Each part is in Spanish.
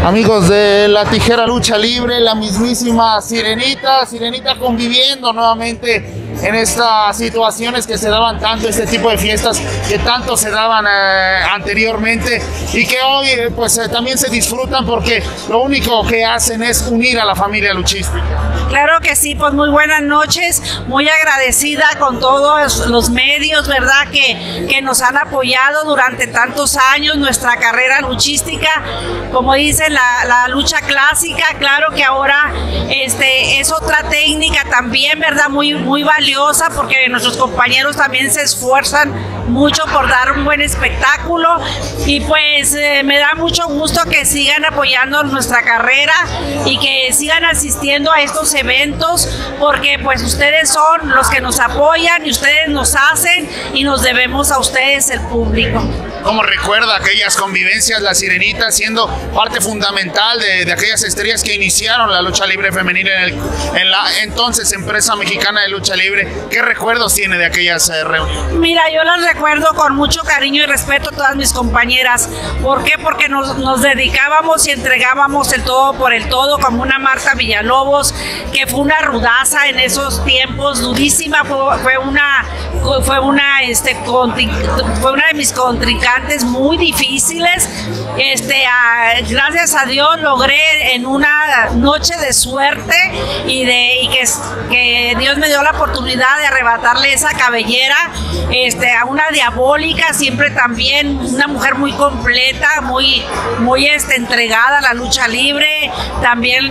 Amigos de La Tijera Lucha Libre, la mismísima Sirenita conviviendo nuevamente en estas situaciones que se daban tanto, este tipo de fiestas que tanto se daban anteriormente y que hoy también se disfrutan porque lo único que hacen es unir a la familia luchística. Claro que sí, pues muy buenas noches, muy agradecida con todos los medios, ¿verdad? Que nos han apoyado durante tantos años nuestra carrera luchística, como dicen, la lucha clásica. Claro que ahora es otra técnica también, ¿verdad? Muy valiosa, porque nuestros compañeros también se esfuerzan mucho por dar un buen espectáculo y pues me da mucho gusto que sigan apoyando nuestra carrera y que sigan asistiendo a estos eventos, porque pues ustedes son los que nos apoyan y ustedes nos hacen y nos debemos a ustedes, el público. ¿Cómo recuerda aquellas convivencias, la Sirenita siendo parte fundamental de aquellas estrellas que iniciaron la lucha libre femenil en la entonces empresa mexicana de lucha libre? ¿Qué recuerdos tiene de aquellas reuniones? Mira, yo las recuerdo con mucho cariño y respeto a todas mis compañeras. ¿Por qué? Porque nos dedicábamos y entregábamos el todo por el todo, como una Marta Villalobos, que fue una rudaza en esos tiempos, durísima, fue una de mis contrincantes muy difíciles. Gracias a Dios logré en una noche de suerte y que Dios me dio la oportunidad de arrebatarle esa cabellera a una diabólica, siempre también una mujer muy completa, muy entregada a la lucha libre. También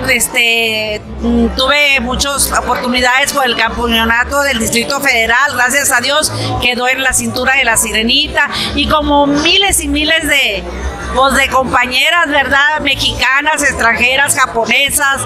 tuve muchas oportunidades por el campeonato del Distrito Federal, gracias a Dios quedó en la cintura de la Sirenita, y como miles y miles de compañeras, ¿verdad? Mexicanas, extranjeras, japonesas,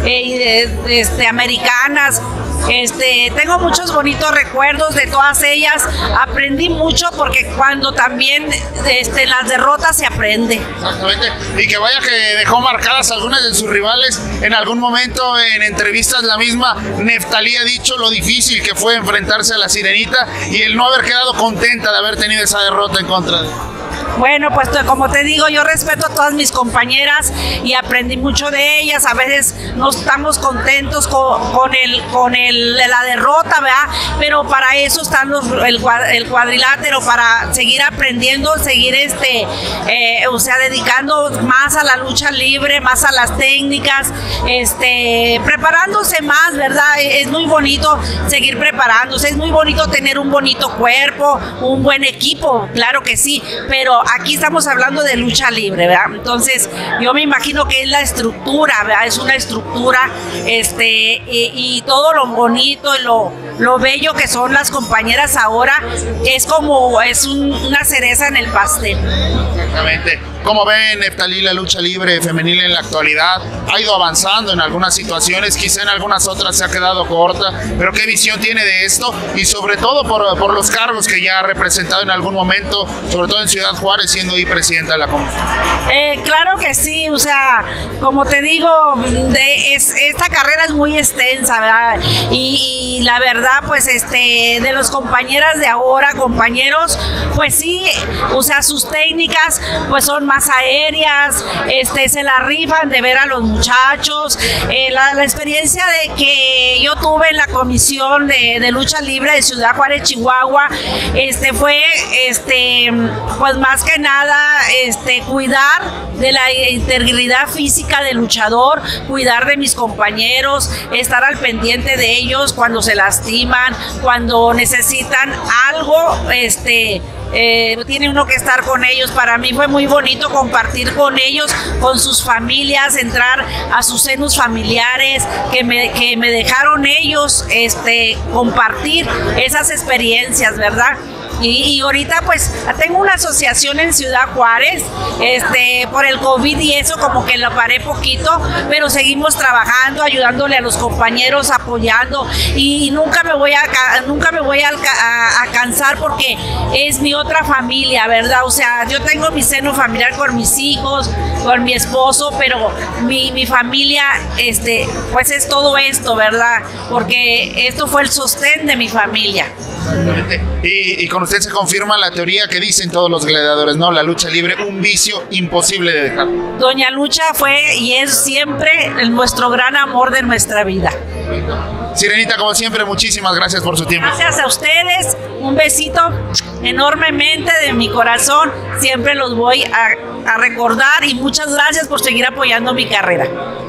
americanas. Tengo muchos bonitos recuerdos de todas ellas. Aprendí mucho porque cuando también las derrotas se aprende. Exactamente. Y que vaya que dejó marcadas algunas de sus rivales. En algún momento en entrevistas la misma Neftalí ha dicho lo difícil que fue enfrentarse a la Sirenita y el no haber quedado contenta de haber tenido esa derrota en contra de... Bueno, pues como te digo, yo respeto a todas mis compañeras y aprendí mucho de ellas. A veces no estamos contentos con la derrota, ¿verdad? Pero para eso están el cuadrilátero, para seguir aprendiendo, seguir dedicando más a la lucha libre, más a las técnicas, preparándose más, ¿verdad? Es muy bonito seguir preparándose, es muy bonito tener un bonito cuerpo, un buen equipo, claro que sí, pero aquí estamos hablando de lucha libre, ¿verdad? Entonces yo me imagino que es la estructura, ¿verdad? Es una estructura, y todo lo bonito y lo bello que son las compañeras ahora es una cereza en el pastel. Exactamente. ¿Cómo ven, Neftalí, la lucha libre femenil en la actualidad? Ha ido avanzando en algunas situaciones, quizá en algunas otras se ha quedado corta, pero ¿qué visión tiene de esto? Y sobre todo por los cargos que ya ha representado en algún momento, sobre todo en Ciudad Juárez, siendo ahí presidenta de la comisión. Claro que sí, o sea, como te digo, esta carrera es muy extensa, ¿verdad? Y la verdad, pues, de los compañeras de ahora, compañeros, pues sí, o sea, sus técnicas, pues son más aéreas, se la rifan de ver a los muchachos. La experiencia de que yo tuve en la comisión de lucha libre de Ciudad Juárez, Chihuahua, fue, pues más que nada, cuidar de la integridad física del luchador, cuidar de mis compañeros, estar al pendiente de ellos cuando se lastiman, cuando necesitan algo, tiene uno que estar con ellos. Para mí fue muy bonito compartir con ellos, con sus familias, entrar a sus senos familiares, que me dejaron ellos compartir esas experiencias, ¿verdad? Y ahorita pues tengo una asociación en Ciudad Juárez, por el COVID y eso como que lo paré poquito, pero seguimos trabajando, ayudándole a los compañeros, apoyando, y nunca me voy a cansar porque es mi otra familia, ¿verdad? O sea, yo tengo mi seno familiar con mis hijos, con mi esposo, pero mi familia, pues es todo esto, ¿verdad? Porque esto fue el sostén de mi familia. Exactamente. Y con usted se confirma la teoría que dicen todos los gladiadores, ¿no? La lucha libre, un vicio imposible de dejar. Doña Lucha fue y es siempre nuestro gran amor de nuestra vida. Sirenita, como siempre, muchísimas gracias por su tiempo. Gracias a ustedes, un besito enormemente de mi corazón, siempre los voy a recordar y muchas gracias por seguir apoyando mi carrera.